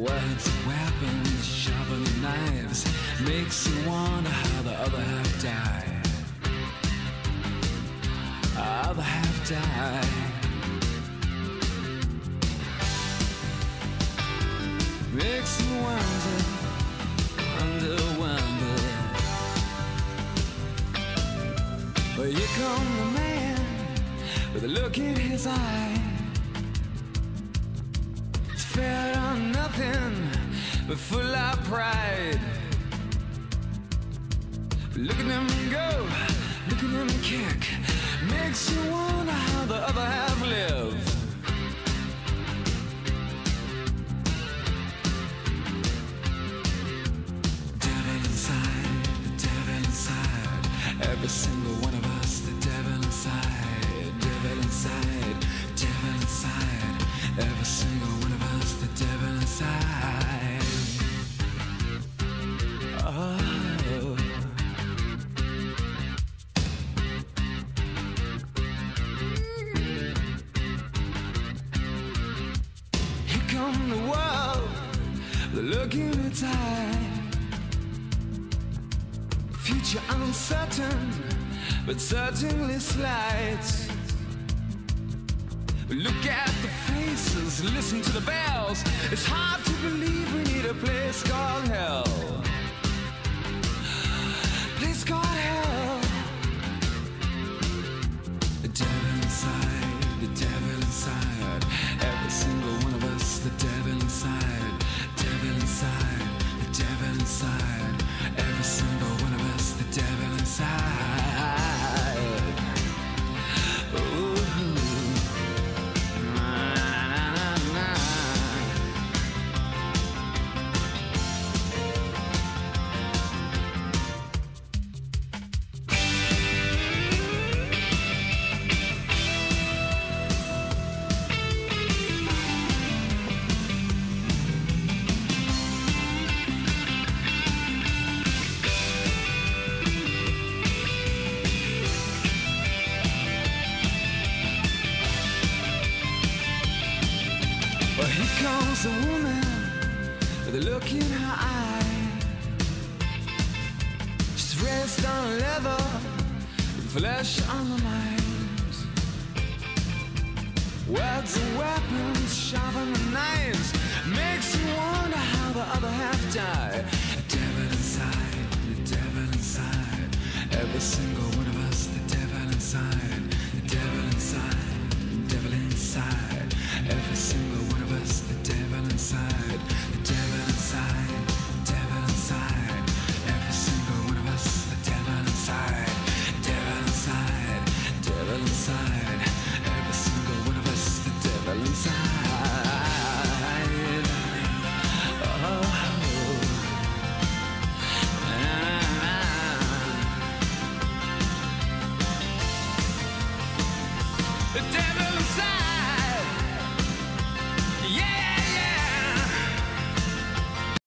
Words and weapons, sharpening knives, makes you wonder how the other half died. Other half died. Makes you wonder, wonder. But here come the man with a look in his eye. It's fair on nothing, but full of pride. Look at him go, look at him kick. Makes you wonder how the other half live. Every single one of us, the devil inside, devil inside, devil inside. Every single one of us, the devil inside. Oh. Here come the world, the look in its eye. Future uncertain, but certainly slight. Look at the faces, listen to the bells. It's hard to believe we need a place called hell. Place called hell. The devil inside, the devil inside. Every single one of us, the devil inside, devil inside, the devil inside. Every single one of us, the devil inside. Ooh. Na, na, na, na. Well, here comes a woman with a look in her eye. She's raised on leather, with flesh on her mind. Words and weapons, sharpening knives, makes you wonder how the other half died. The devil inside, the devil inside. Every single one of us, the devil inside, the devil inside, the devil inside. Every single one of us, the devil inside, the devil inside, devil inside. Every single one of us, the devil inside, devil inside, devil inside. Every single one of us, the devil inside. Oh, the devil.